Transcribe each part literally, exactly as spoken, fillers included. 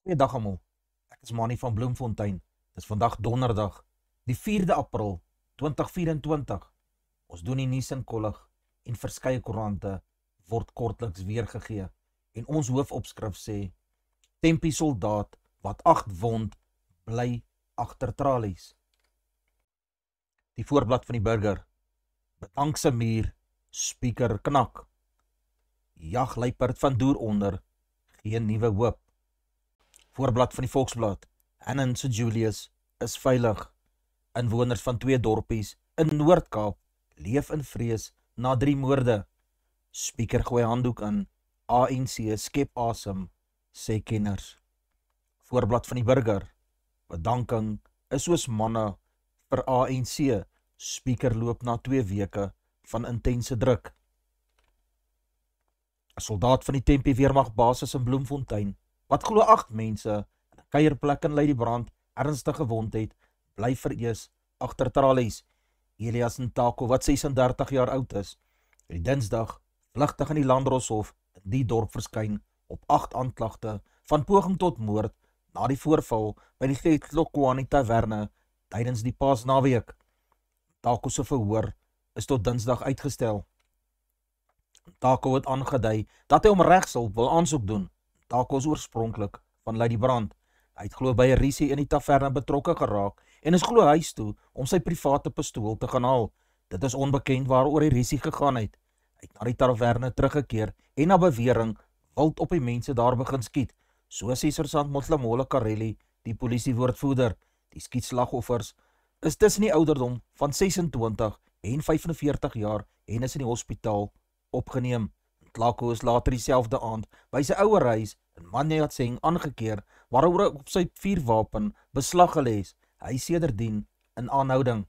Goeiedag almal, ek is Manny van Bloemfontein. Dit is vandag donderdag, die vierde April twintig vyf-en-twintig. Ons doen die nuus in kollig en verskeie koerante word kortliks weergegee. En ons hoofopskrif sê, Tempe-soldaat wat agt wond, bly agter tralies. Die voorblad van die burger, bedankse muur, speaker knak. Jagluiperd van Doer onder, geen nuwe hoop. Voorblad van die Volksblad, Hannon se Julius is veilig. Inwoners van twee dorpies in Noord-Kaap leef in vrees na drie moorde. Speaker gooi handdoek in, A N C skep asem, sê kenners. Voorblad van die burger, bedanking is soos manne vir A N C. Speaker loop na twee weke van intense druk. 'n Soldaat van die Tempe weermagbasis in Bloemfontein, wat glo agt mense in 'n kuierplek in Ladybrand ernstig gewond het, bly verees agter tralies. Elias Ntako, wat ses-en-dertig jaar oud is, het die Dinsdag vlugtig in die Landdroshof in die dorp verskyn op agt aanklagte van poging tot moord na die voorval by die Tlokwane taverne tydens die Paasnaweek. Ntako se verhoor is tot Dinsdag uitgestel. Ntako het aangedui dat hy om regshulp wil aansoek doen. Ntako is oorspronklik van Ladybrand. Hy het glo by 'n risie in die taverne betrokke geraak en is glo huis toe om sy private pistool te gaan haal. Dit is onbekend waaroor die risie gegaan het. Hy het na die taverne teruggekeer en na bewering wild op die mense daar begin skiet, so sê Sergeant Motlamola Karelli, die polisiewoordvoerder. Die skietslagoffers is tussen die ouderdom van ses-en-twintig en vyf-en-veertig jaar en is in die hospitaal opgeneem. Tlako is later dieselfde aand by sy ouer huis in Manjatseng aangekeer, waaroor hy op sy vuurwapen beslag gelê is. Hy sedertdien in aanhouding.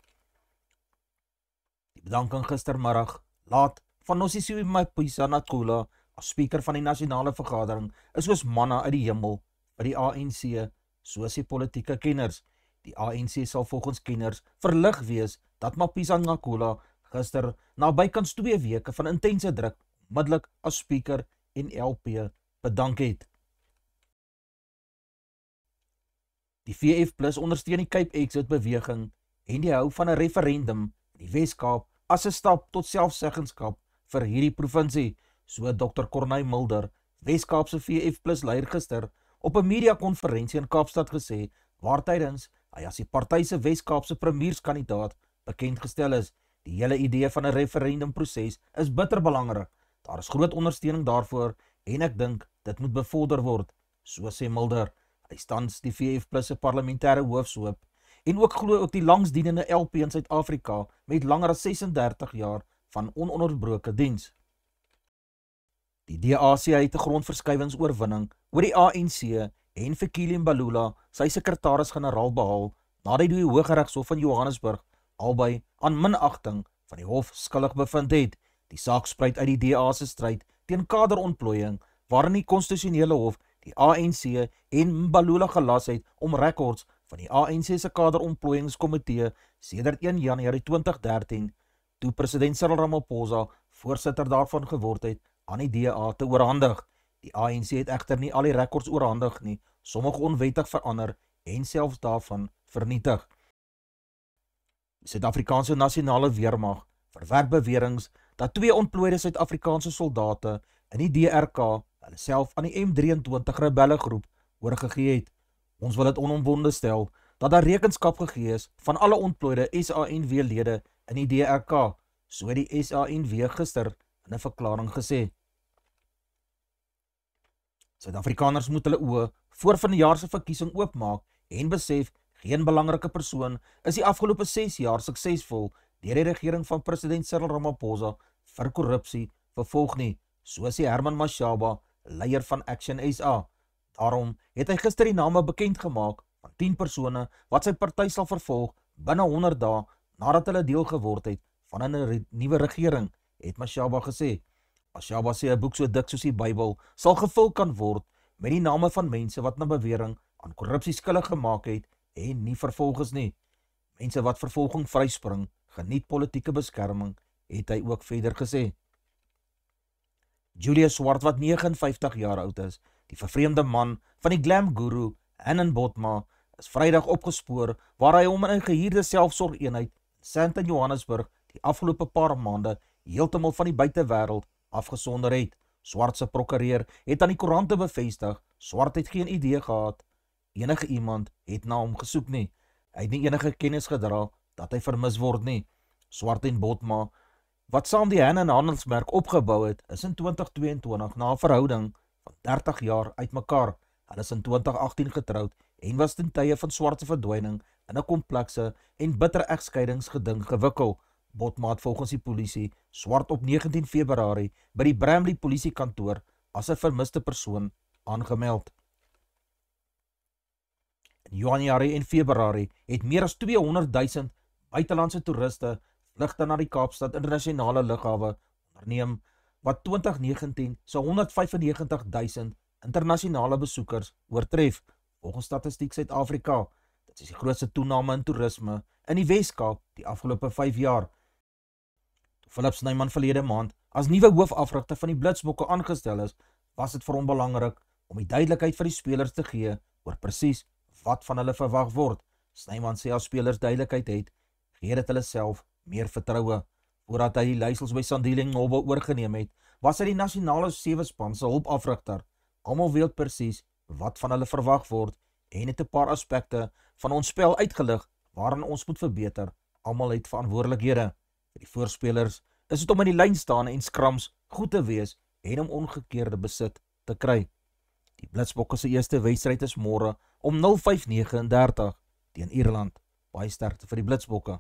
Die bedanking gistermiddag laat van Nosisiwe Mapisa Nakula as speaker van die nasionale vergadering is soos manna uit die hemel by die A N C, soos die politieke kenners. Die A N C sal volgens kenners verlig wees dat Mapisa Nakula gister na bykans twee weke van intense druk onmiddellik as speaker en L P bedank het. Die V F plus ondersteun die Cape Exit beweging en die hou van 'n referendum in die Wes-Kaap as 'n stap tot selfseggenskap vir hierdie provinsie, so Dokter Corneille Mulder, Wes-Kaapse V F plus leier gister op 'n media-konferensie in Kaapstad gesê, waar tydens hy as die party se Wes-Kaapse premierskandidaat bekend gestel is. Die hele idee van 'n referendumproses is bitter belangrik. Daar is groot ondersteuning daarvoor en ek dink dit moet bevorder word, so sê Mulder. Hy tans die V F plus se parlementêre hoofshoop en ook glo ook die langsdienende L P in Suid-Afrika met langer as ses-en-dertig jaar van ononderbroke diens. Die D A sê hy het 'n grondverskuiwingsoorwinning oor die A N C en Fikile Mbalula, sy sekretaris-generaal, behaal nadat die Hooggeregshof van Johannesburg albei aan minagting van die hof skuldig bevind het. Die saak spruit uit die D A se stryd teen kaderontplooiing, waarin die konstitusionele hof die A N C en Mbalula gelas het om rekords van die A N C se kaderontplooiingskomitee sedert een Januarie twintig dertien, toe president Cyril Ramaphosa voorsitter daarvan geword het, aan die D A te oorhandig. Die A N C het egter nie al die rekords oorhandig nie, sommige onwettig verander en selfs daarvan vernietig. Die Suid-Afrikaanse nasionale weermag verwerp beweringe dat twee ontplooide Suid-Afrikaanse soldate in die D R K hulle self aan die M drieëntwintig rebellegroep oorgegee het. Ons wil dit onomwonde stel dat daar rekenskap gegee is van alle ontplooide S A N W-lede in die D R K, so die S A N W gister in 'n verklaring gesê. Suid-Afrikaners moet hulle oë voor vanjaar se verkiesing oopmaak en besef geen belangrike persoon is die afgelope ses jaar suksesvol deur die regering van president Cyril Ramaphosa vir korrupsie vervolg nie, so sê Herman Mashaba, leier van Action S A. Daarom het hy gister die name bekend gemaak van tien persone wat sy party sal vervolg binne honderd dae nadat hulle deel geword het van 'n re nuwe regering, het Mashaba gesê. Mashaba sê 'n boek so dik soos die Bybel sal gevul kan word met die name van mense wat na bewering aan korrupsie skuldig gemaak het en nie vervolg is nie. Mense wat vervolging vryspring, geniet politieke beskerming, het hy ook verder gesê. Julius Swart, wat negenenvyftig jaar oud is, Die vervreemde man van die glam guru, Hanan Botma, is Vrydag opgespoor waar hy hom in 'n gehuurde selfsorgeenheid in Santa Johannesburg die afgelope paar maande heeltemal van die buitewêreld afgesonder het. Swart se prokureur het aan die koerante bevestig, Swart het geen idee gehad enige iemand het na hom gesoek nie. Hy het nie enige kennis gedra dat hy vermis word nie. Swart en Botma, wat saam die Hanan handelsmerk opgebou het, is in twintig tweeëntwintig na 'n verhouding van dertig jaar uitmekaar. Hulle is in twintig agtien getroud en was ten tye van Swart se verdwyning in 'n komplekse en bitter egskeidingsgeding gewikkel. Botma het volgens die polisie Swart op negentien Februarie by die Bramley polisiekantoor as 'n vermiste persoon aangemeld. In Januarie en Februarie het meer as tweehonderdduisend buitelandse toeriste vlugte na die Kaapstad internasionale lughawe onderneem, wat twintig negentien se honderdvyfennegentigduisend internasionale besoekers oortref, volgens Statistiek Suid-Afrika. Dit is die grootste toename in toerisme in die Wes-Kaap die afgelope vyf jaar. Toe Philip Snyman verlede maand as nuwe hoofafrigter van die Blitsbokke aangestel is, was dit vir hom belangrik om die duidelikheid vir die spelers te gee oor presies wat van hulle verwag word. Snyman sê as spelers duidelikheid het, gee dit hulle self meer vertroue. Voordat hy die leiersels by Sandile Ngcobo oorgeneem het, was hy die nasionale sewe span se hulpafrigter. Almal weet presies wat van hulle verwag word en het 'n paar aspekte van ons spel uitgelig waarin ons moet verbeter. Almal het verantwoordelikhede. Vir die voorspelers is dit om in die lyn staan en skrams goed te wees en om ongekeerde besit te kry. Die Blitsbokke se eerste wedstryd is môre om nul vyf negenendertig teen Ierland. Baie sterkte vir die Blitsbokke.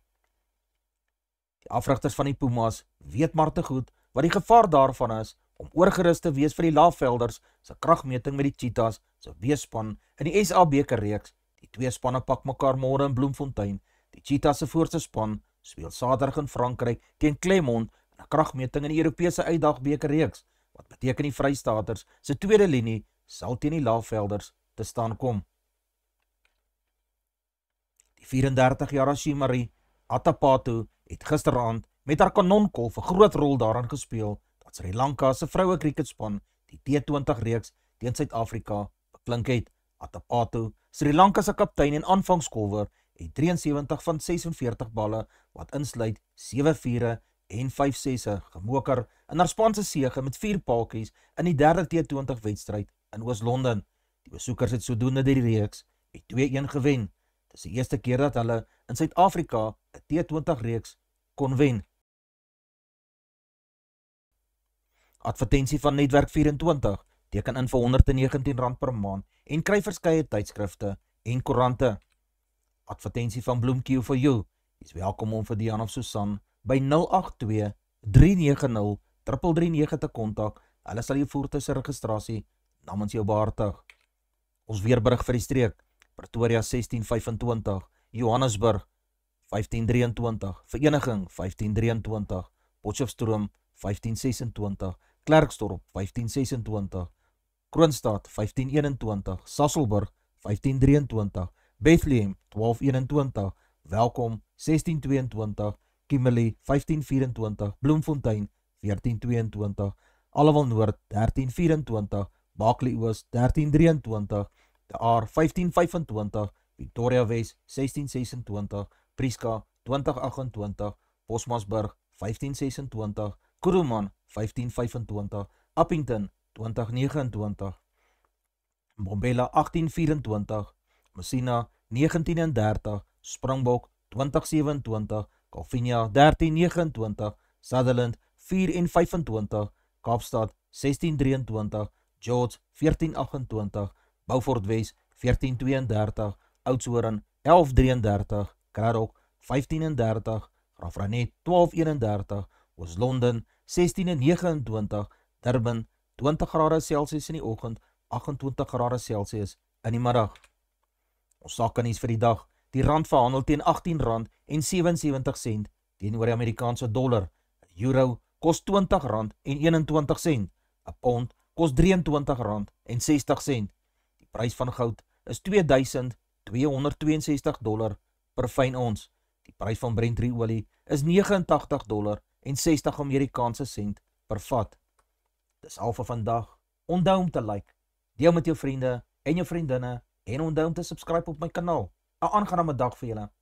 Die afrigters van die Pumas weet maar te goed wat die gevaar daarvan is om oorgerus te wees vir die Laafvelders se kragmeting met die Cheetahs se weespan in die S A beker reeks. Die twee spanne pak mekaar môre in Bloemfontein. Die Cheetahs se voorste span speel Saterdag in Frankryk teen Clermont in 'n kragmeting in die Europese uitdagbeker reeks, wat beteken die Vrystaaters se tweede linie sal teen die Laafvelders te staan kom. Die vyf-en-dertig-jarige Shimari Atapatu het gisteraand met haar kanonkolf 'n groot rol daarin gespeel dat Sri Lanka se vroue cricketspan die T twintig reeks teen Suid-Afrika beklink het. Atapatu, Sri Lanka se kaptein en aanvangskolwer, het drieënsewentig van sesenveertig balle wat insluit sewe vure en vyf sesse gemoker in haar span se sege met vier paaltjies in die derde T twintig wedstryd in Oos-London. Die besoekers het sodoende die reeks met twee-een gewen. Dit is die eerste keer dat hulle in Suid-Afrika 'n T twintig reeks kon wen. Advertensie van Netwerk vyf en twintig teken in vir honderd en negentien rand per maand en kry verskeie tydskrifte en koerante. Advertensie van Bloemkieu for you. Jy is welkom om vir Dian of Susan by nul agt twee, drie nege nul, drie drie nege te kontak. Hulle sal jou voertuig se registrasie namens jou behartig. Ons weerberig vir die streek: Pretoria sestien vyfentwintig, Johannesburg vyftien drieëntwintig, Vereniging vyftien drieëntwintig, Potchefstroom vyftien sesentwintig, Klerksdorp vyftien sesentwintig, Kroonstad vyftien eenentwintig, Sasolburg vyftien drieëntwintig, Bethlehem twaalf eenentwintig, Welkom sestien tweeëntwintig, Kimberley vyftien vyfentwintig, Bloemfontein veertien tweeëntwintig, Allewil Noord dertien vyfentwintig, Bakley Oos dertien drieëntwintig, De Aar vyftien vyfentwintig, Victoria Wes sestien sesentwintig, Prieska twintig agentwintig, Bosmasburg vyftien sesentwintig, Kuruman vyftien vyfentwintig, Appington twintig negenentwintig, Mbombela agtien vyfentwintig, Messina negentien dertig, Springbok twintig sewentwintig, Calvinia dertien negenentwintig, Sutherland vier vyfentwintig, Kaapstad sestien drieëntwintig, George veertien agentwintig, Beaufort Wes veertien tweeëndertig, Oudtshoorn elf drieëndertig, Kraddock vyftien dertig, Graaff-Reinet twaalf eenendertig, Oos-London sestien negenentwintig, Durban twintig grade Celsius in die oggend, agentwintig grade Celsius in die middag. Ons sakenuus vir die dag: die rand verhandel teen agtien rand en sewensewentig sent teenoor die Amerikaanse dollar. Euro kos twintig rand en eenentwintig sent. 'n Pond kos drieëntwintig rand en sestig sent. Die prys van goud is twee duisend tweehonderdtweeënsestig dollar per fyn ons. Die prys van Brent olie is negenentagtig dollar en sestig Amerikaanse sent per vat. Dis al vir vandag. Onthou om te like, Deel met jou vriende en jou vriendinne en onthou om te subscribe op my kanaal. 'n Aangename dag vir julle.